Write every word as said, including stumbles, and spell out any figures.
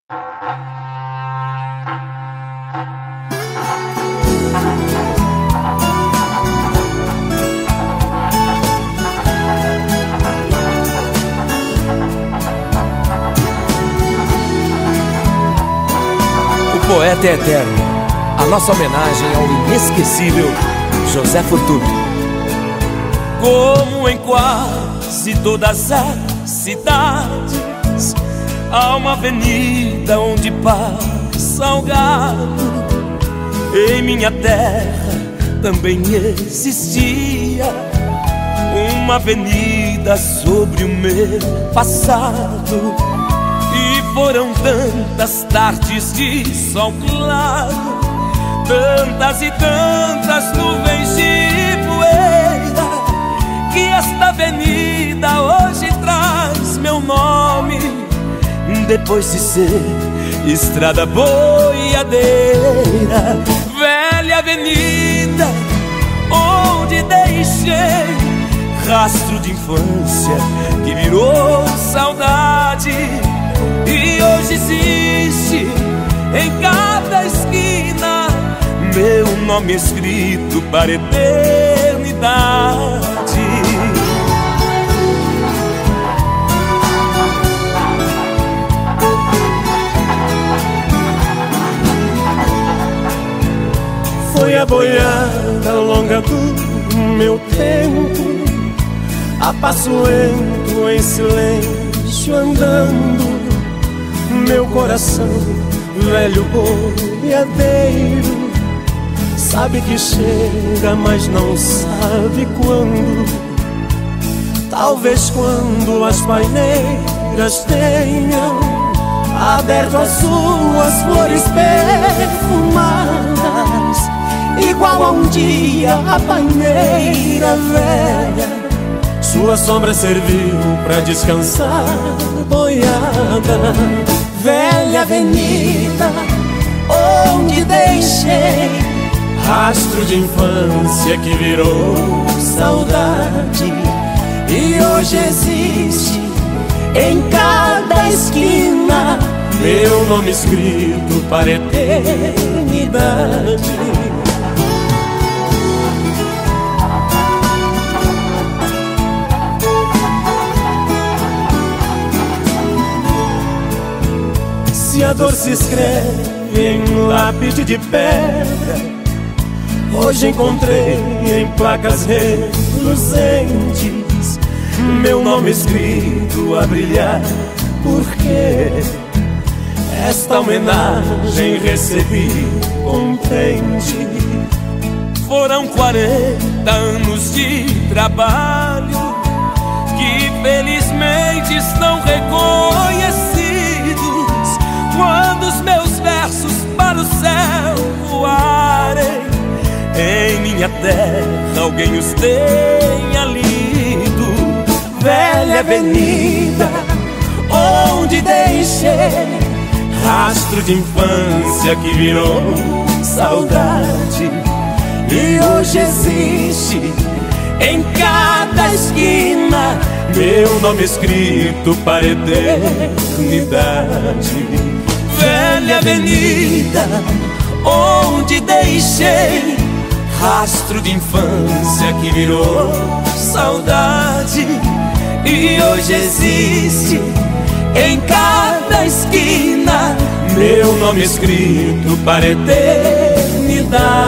O poeta é eterno, a nossa homenagem ao inesquecível José Futuro. Como em quase todas as cidades, há uma avenida onde passa o gado. Em minha terra também existia uma avenida sobre o meu passado. E foram tantas tardes de sol claro, tantas e tantas nuvens de poeira, que esta avenida hoje traz meu nome, depois de ser estrada boiadeira. Velha avenida onde deixei rastro de infância que virou saudade, e hoje existe em cada esquina meu nome escrito para a eternidade. Foi a boiada longa do meu tempo, a passo lento em silêncio andando. Meu coração, velho boiadeiro, sabe que chega, mas não sabe quando. Talvez quando as paineiras tenham aberto as suas flores perfumadas, igual a um dia a paineira velha, sua sombra serviu pra descansar boiada. Velha avenida onde deixei rastro de infância que virou saudade, e hoje existe em cada esquina meu nome escrito para a eternidade. Se a dor se escreve em lápide de pedra, hoje encontrei em placas reluzentes meu nome escrito a brilhar, porque esta homenagem recebi contente. Foram quarenta anos de trabalho que felizmente estão reconhecidos, quando os meus versos para o céu voarem, em minha terra alguém os tenha lido. Velha avenida onde deixei rastro de infância que virou saudade, e hoje existe em cada esquina meu nome escrito para a eternidade. Velha avenida onde deixei rastro de infância que virou saudade, e hoje existe em cada esquina meu nome escrito para a eternidade.